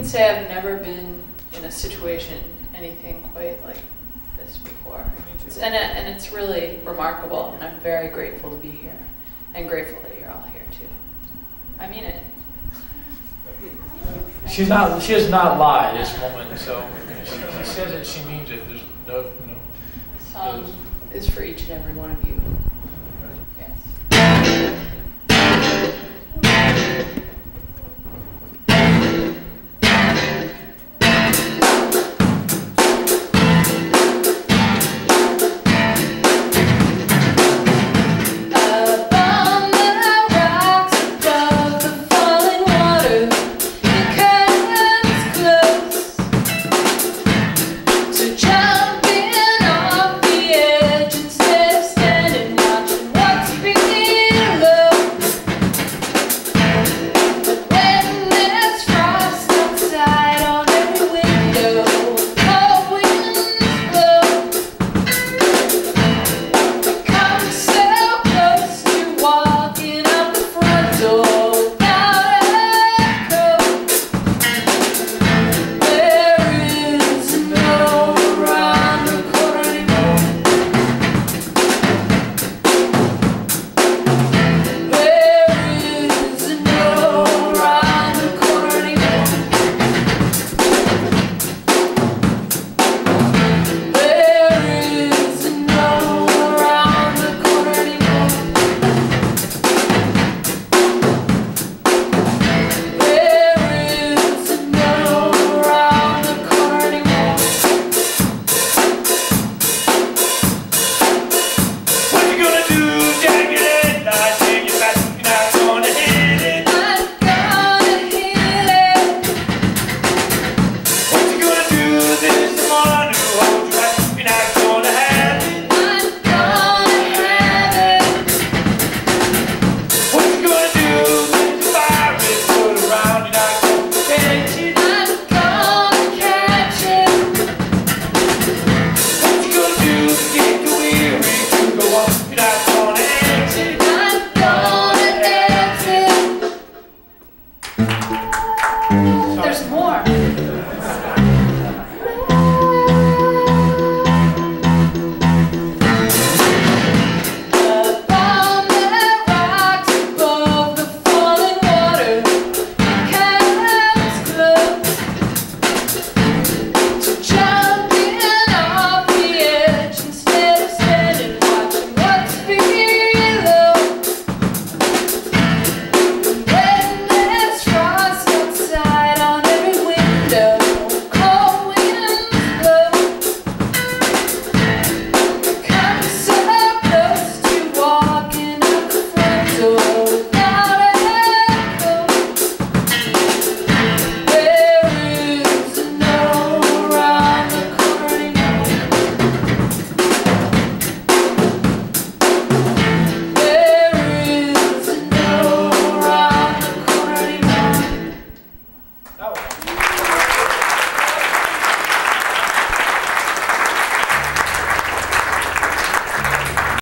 can say I've never been in a situation, anything quite like this before. And it's really remarkable, and I'm very grateful to be here, and grateful that you're all here too. I mean it. She does not lie, this woman, so she says it, she means it. There's no. This song is for each and every one of you. Yes. There's more.